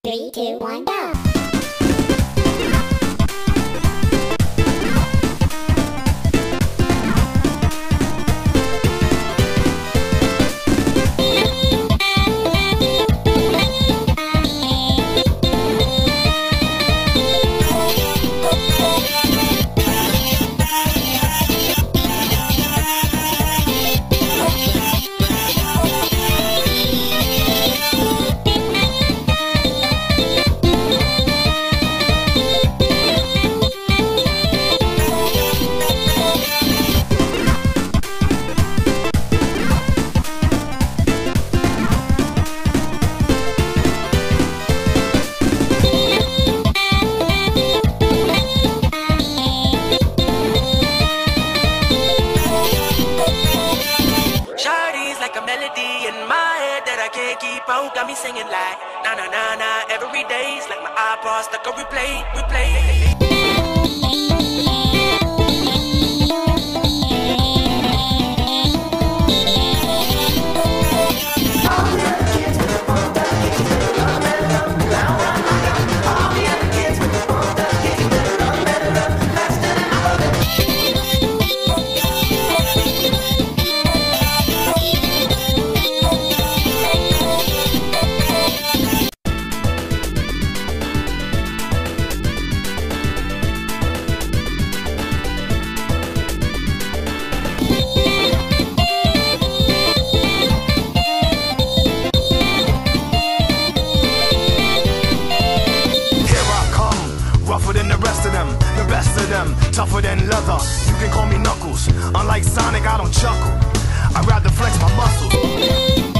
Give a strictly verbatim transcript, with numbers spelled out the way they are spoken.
Three, two, one, go! Got me singing like na na na na every day's like my iPod stuck on replay, replay. Tougher than leather, you can call me Knuckles. Unlike Sonic, I don't chuckle. I'd rather flex my muscles.